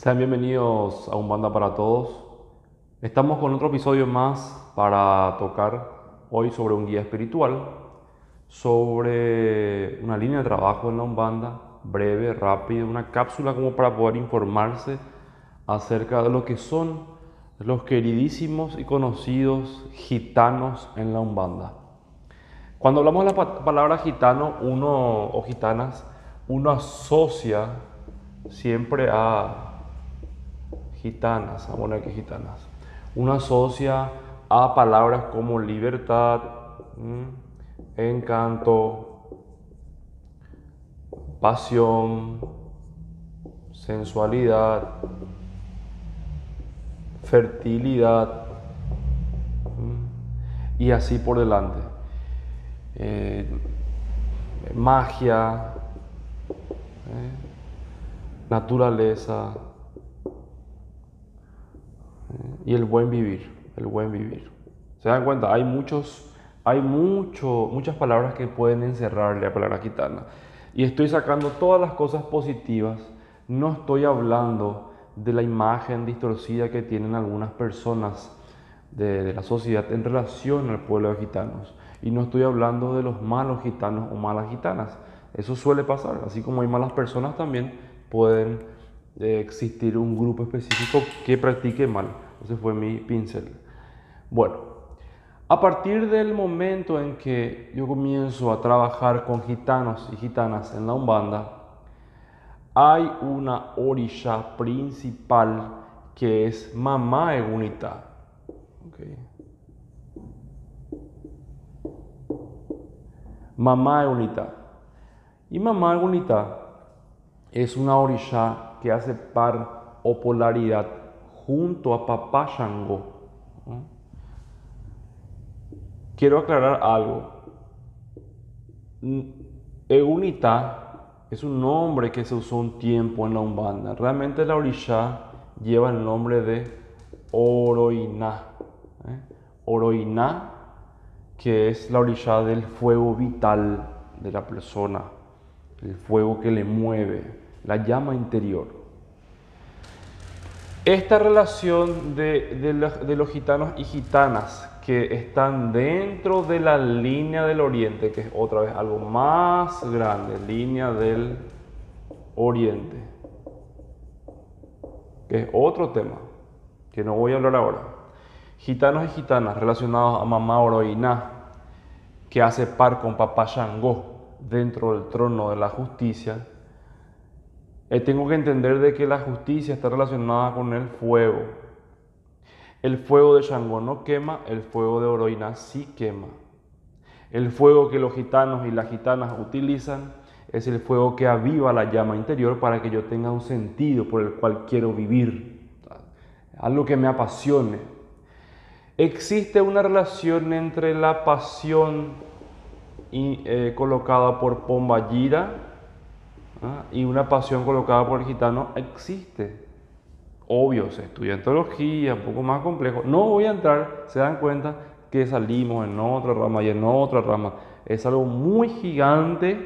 Sean bienvenidos a Umbanda para Todos. Estamos con otro episodio más para tocar hoy sobre un guía espiritual, sobre una línea de trabajo en la Umbanda, breve, rápida, una cápsula como para poder informarse acerca de lo que son los queridísimos y conocidos gitanos en la Umbanda. Cuando hablamos de la palabra gitano o gitanas, uno asocia siempre a gitanas, vamos a poner que gitanas. Uno asocia a palabras como libertad, encanto, pasión, sensualidad, fertilidad, y así por delante. Magia, naturaleza, y el buen vivir, el buen vivir. ¿Se dan cuenta? Muchas palabras que pueden encerrarle a la palabra gitana. Y estoy sacando todas las cosas positivas. No estoy hablando de la imagen distorcida que tienen algunas personas de la sociedad en relación al pueblo de gitanos. Y no estoy hablando de los malos gitanos o malas gitanas. Eso suele pasar. Así como hay malas personas, también pueden existir un grupo específico que practique mal. Ese fue mi pincel. Bueno, a partir del momento en que yo comienzo a trabajar con gitanos y gitanas en la Umbanda, hay una orisha principal que es Mamá Egunita. Okay. Mamá Egunita. Y Mamá Egunita es una orisha que hace par o polaridad junto a Papá Shango. Quiero aclarar algo. Egunita es un nombre que se usó un tiempo en la Umbanda. Realmente la orisha lleva el nombre de Oroiná. Oroiná, que es la orisha del fuego vital de la persona, el fuego que le mueve, la llama interior. Esta relación de los gitanos y gitanas que están dentro de la línea del oriente, que es otra vez algo más grande, línea del oriente, que es otro tema que no voy a hablar ahora. Gitanos y gitanas relacionados a Mamá Oroiná, que hace par con Papá Shango dentro del trono de la justicia. Tengo que entender de que la justicia está relacionada con el fuego. El fuego de Shango no quema, el fuego de Oroiná sí quema. El fuego que los gitanos y las gitanas utilizan es el fuego que aviva la llama interior para que yo tenga un sentido por el cual quiero vivir, algo que me apasione. Existe una relación entre la pasión colocada por Pombayira y una pasión colocada por el gitano. Existe. Obvio, se estudia en teología, un poco más complejo. No voy a entrar, se dan cuenta que salimos en otra rama y en otra rama. Es algo muy gigante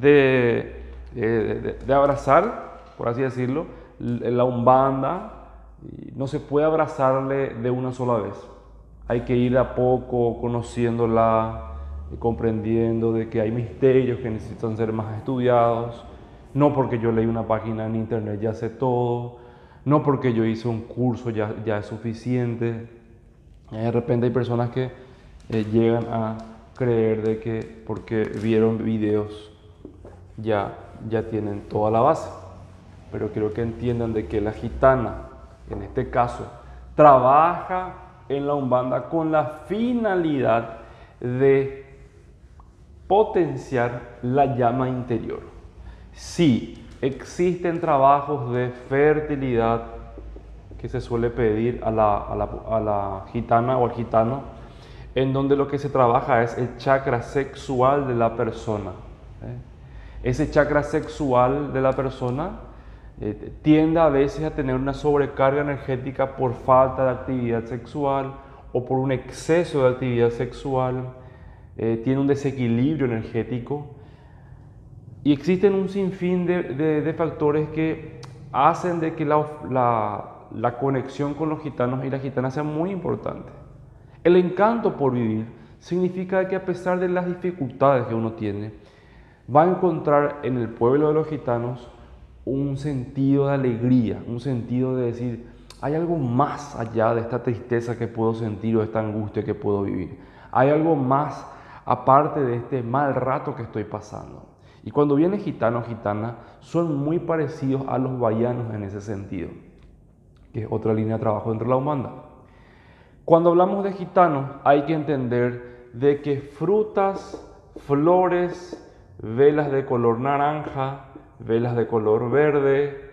de abrazar, por así decirlo, la Umbanda. No se puede abrazarle de una sola vez. Hay que ir a poco conociéndola, comprendiendo de que hay misterios que necesitan ser más estudiados. No porque yo leí una página en internet ya sé todo, no porque yo hice un curso ya es suficiente. De repente hay personas que llegan a creer de que porque vieron videos ya tienen toda la base. Pero quiero que entiendan de que la gitana, en este caso, trabaja en la Umbanda con la finalidad de potenciar la llama interior. Sí, existen trabajos de fertilidad que se suele pedir a la gitana o al gitano, en donde lo que se trabaja es el chakra sexual de la persona. Ese chakra sexual de la persona tiende a veces a tener una sobrecarga energética por falta de actividad sexual o por un exceso de actividad sexual, tiene un desequilibrio energético. Y existen un sinfín de factores que hacen de que la conexión con los gitanos y las gitanas sea muy importante. El encanto por vivir significa que a pesar de las dificultades que uno tiene, va a encontrar en el pueblo de los gitanos un sentido de alegría, un sentido de decir, hay algo más allá de esta tristeza que puedo sentir o de esta angustia que puedo vivir. Hay algo más aparte de este mal rato que estoy pasando. Y cuando vienen gitanos, gitanas, son muy parecidos a los bahianos en ese sentido, que es otra línea de trabajo dentro de la Umbanda. Cuando hablamos de gitanos, hay que entender de que frutas, flores, velas de color naranja, velas de color verde,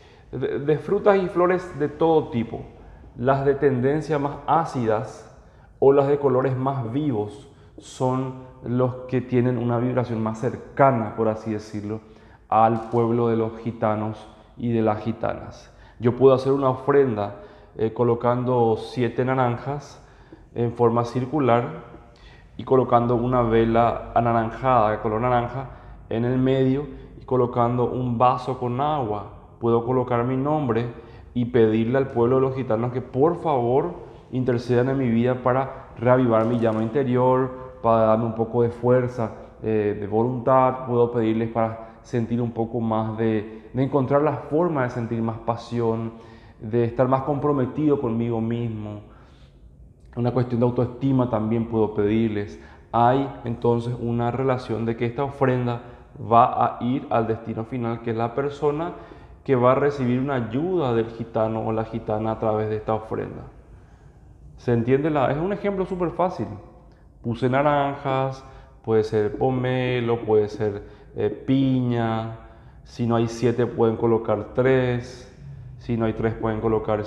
de frutas y flores de todo tipo, las de tendencia más ácidas o las de colores más vivos, son los que tienen una vibración más cercana, por así decirlo, al pueblo de los gitanos y de las gitanas. Yo puedo hacer una ofrenda colocando 7 naranjas en forma circular y colocando una vela anaranjada de color naranja en el medio y colocando un vaso con agua. Puedo colocar mi nombre y pedirle al pueblo de los gitanos que por favor intercedan en mi vida para reavivar mi llama interior, para darme un poco de fuerza, de voluntad. Puedo pedirles para sentir un poco más de encontrar la forma de sentir más pasión, de estar más comprometido conmigo mismo. Una cuestión de autoestima también puedo pedirles. Hay entonces una relación de que esta ofrenda va a ir al destino final, que es la persona que va a recibir una ayuda del gitano o la gitana a través de esta ofrenda. ¿Se entiende? Es un ejemplo súper fácil. Puse naranjas, puede ser pomelo, puede ser piña. Si no hay 7 pueden colocar 3. Si no hay 3 pueden colocar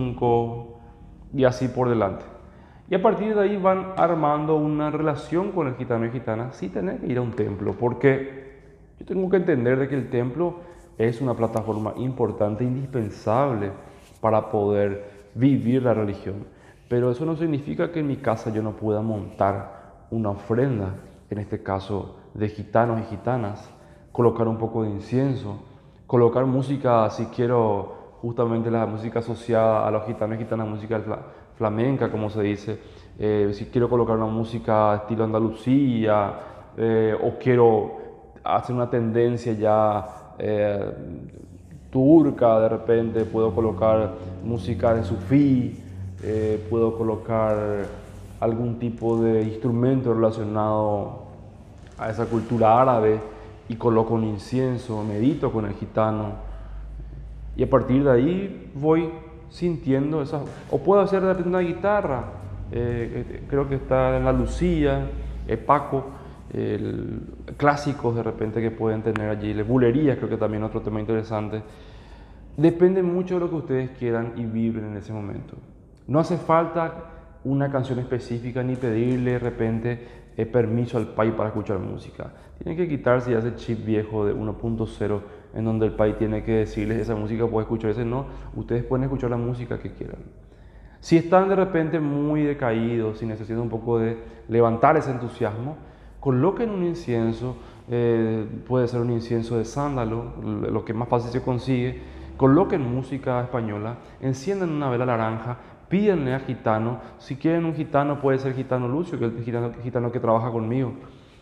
5. Y así por delante. Y a partir de ahí van armando una relación con el gitano y gitana sin tener que ir a un templo. Porque yo tengo que entender de que el templo es una plataforma importante, indispensable para poder vivir la religión. Pero eso no significa que en mi casa yo no pueda montar una ofrenda, en este caso de gitanos y gitanas, colocar un poco de incienso, colocar música, si quiero, justamente la música asociada a los gitanos y gitanas, música flamenca, como se dice, si quiero colocar una música estilo Andalucía, o quiero hacer una tendencia ya turca, de repente puedo colocar música de sufí, puedo colocar algún tipo de instrumento relacionado a esa cultura árabe y coloco un incienso, medito con el gitano y a partir de ahí voy sintiendo esas, o puedo hacer de repente una guitarra, creo que está en la Lucía, Paco, clásicos de repente que pueden tener allí, bulerías, creo que también otro tema interesante. Depende mucho de lo que ustedes quieran y vibren en ese momento. No hace falta una canción específica ni pedirle de repente permiso al PAI para escuchar música. Tienen que quitarse ya ese chip viejo de 1.0 en donde el PAI tiene que decirles esa música puede escuchar, ese no. Ustedes pueden escuchar la música que quieran. Si están de repente muy decaídos, si necesitan un poco de levantar ese entusiasmo, coloquen un incienso, puede ser un incienso de sándalo, lo que más fácil se consigue. Coloquen música española, enciendan una vela naranja, pídanle a gitano, si quieren un gitano puede ser gitano Lucio, que es el gitano que trabaja conmigo.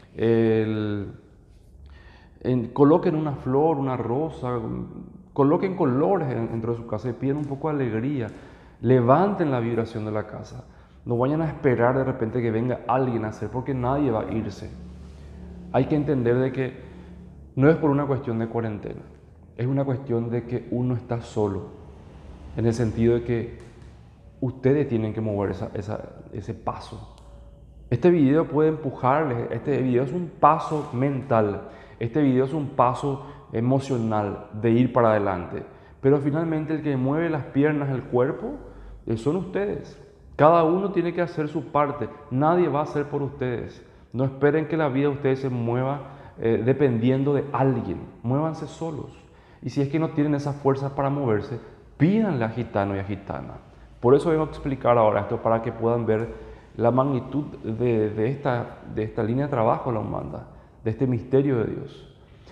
Coloquen una flor, una rosa, coloquen colores dentro de su casa y piden un poco de alegría. Levanten la vibración de la casa. No vayan a esperar de repente que venga alguien a hacer, porque nadie va a irse. Hay que entender de que no es por una cuestión de cuarentena, es una cuestión de que uno está solo, en el sentido de que ustedes tienen que mover ese paso. Este video puede empujarles, este video es un paso mental, este video es un paso emocional de ir para adelante, pero finalmente el que mueve las piernas, el cuerpo, son ustedes. Cada uno tiene que hacer su parte, nadie va a hacer por ustedes. No esperen que la vida de ustedes se mueva dependiendo de alguien, muévanse solos. Y si es que no tienen esa fuerza para moverse, pídanle a gitano y a gitana. Por eso vengo a explicar ahora esto, para que puedan ver la magnitud de esta línea de trabajo de la Umbanda, de este misterio de Dios.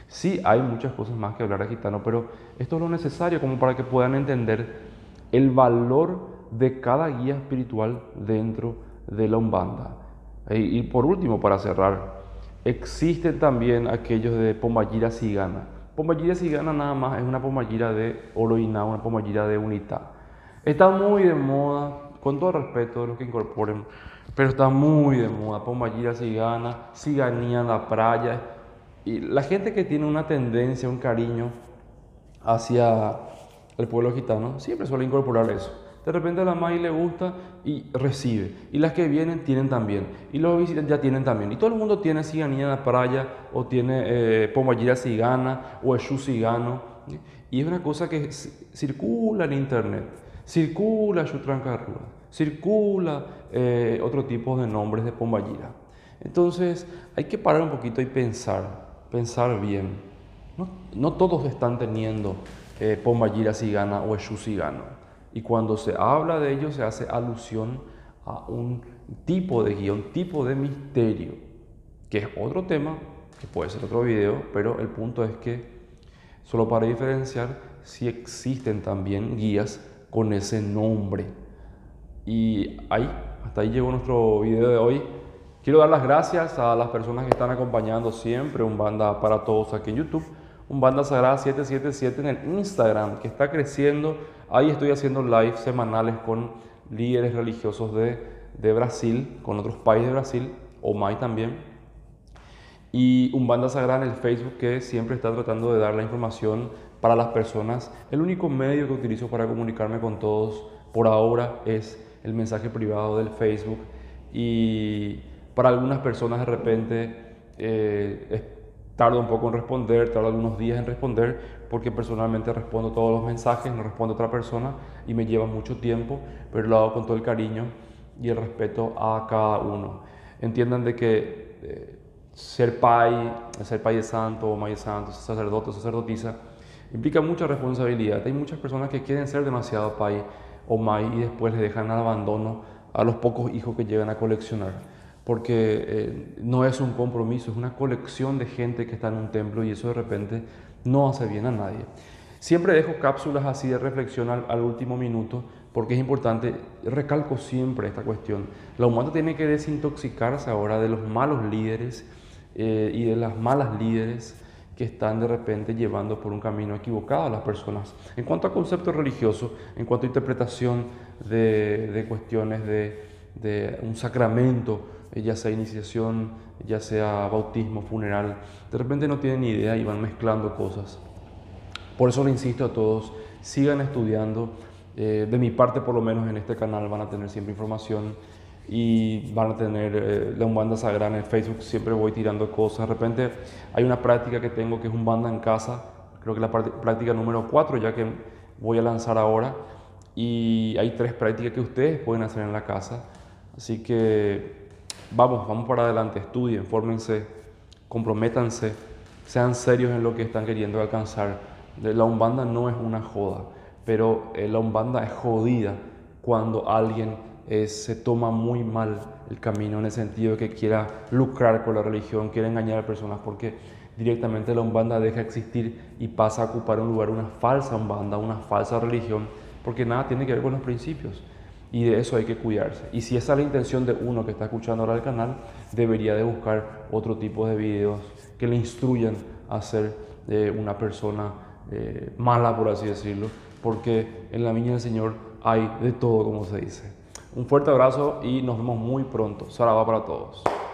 Sí, hay muchas cosas más que hablar de gitano, pero esto es lo necesario como para que puedan entender el valor de cada guía espiritual dentro de la Umbanda. Y por último, para cerrar, existen también aquellos de Pombayira Cigana. Pombayira Cigana nada más es una Pombayira de Oroiná, una Pombayira de Unitá. Está muy de moda, con todo respeto de los que incorporen, pero está muy de moda. Pombayira Cigana, Ciganía en la playa. Y la gente que tiene una tendencia, un cariño hacia el pueblo gitano, siempre suele incorporar eso. De repente a la May le gusta y recibe. Y las que vienen tienen también. Y los visitantes ya tienen también. Y todo el mundo tiene ciganía en la playa, o tiene Pombayira cigana, o Eshu cigano. ¿Sí? Y es una cosa que circula en internet. Circula Shutrancarrua. Circula otro tipo de nombres de Pombayira. Entonces hay que parar un poquito y pensar bien. No todos están teniendo Pombayira cigana o Eshu cigano. Y cuando se habla de ello se hace alusión a un tipo de guía, un tipo de misterio, que es otro tema, que puede ser otro video, pero el punto es que, solo para diferenciar, si existen también guías con ese nombre. Y hasta ahí llegó nuestro video de hoy. Quiero dar las gracias a las personas que están acompañando siempre Umbanda para Todos aquí en YouTube, Umbanda Sagrada 777 en el Instagram, que está creciendo. Ahí estoy haciendo live semanales con líderes religiosos de Brasil, con otros países de Brasil, Omay también. Y Umbanda Sagrada en el Facebook, que siempre está tratando de dar la información para las personas. El único medio que utilizo para comunicarme con todos por ahora es el mensaje privado del Facebook. Y para algunas personas de repente tarda un poco en responder, tarda algunos días en responder, porque personalmente respondo todos los mensajes, no responde otra persona y me lleva mucho tiempo, pero lo hago con todo el cariño y el respeto a cada uno. Entiendan de que ser pai de santo, may de santo, sacerdote o sacerdotisa, implica mucha responsabilidad. Hay muchas personas que quieren ser demasiado pai o may y después le dejan al abandono a los pocos hijos que llegan a coleccionar. Porque no es un compromiso, es una colección de gente que está en un templo y eso de repente no hace bien a nadie. Siempre dejo cápsulas así de reflexión al último minuto porque es importante, recalco siempre esta cuestión. La humanidad tiene que desintoxicarse ahora de los malos líderes y de las malas líderes que están de repente llevando por un camino equivocado a las personas. En cuanto a concepto religioso, en cuanto a interpretación de cuestiones de un sacramento, ya sea iniciación, ya sea bautismo, funeral, de repente no tienen ni idea y van mezclando cosas. Por eso le insisto a todos, sigan estudiando. De mi parte, por lo menos en este canal, van a tener siempre información y van a tener la Umbanda Sagrada en el Facebook. Siempre voy tirando cosas. De repente hay una práctica que tengo que es Umbanda en casa, creo que la práctica número 4, ya que voy a lanzar ahora. Y hay 3 prácticas que ustedes pueden hacer en la casa. Así que vamos para adelante, estudien, fórmense, comprométanse, sean serios en lo que están queriendo alcanzar. La Umbanda no es una joda, pero la Umbanda es jodida cuando alguien se toma muy mal el camino, en el sentido de que quiera lucrar con la religión, quiera engañar a personas, porque directamente la Umbanda deja de existir y pasa a ocupar un lugar, una falsa Umbanda, una falsa religión, porque nada tiene que ver con los principios. Y de eso hay que cuidarse. Y si esa es la intención de uno que está escuchando ahora el canal, debería de buscar otro tipo de videos que le instruyan a ser una persona mala, por así decirlo, porque en la viña del Señor hay de todo, como se dice. Un fuerte abrazo y nos vemos muy pronto. Saravá para todos.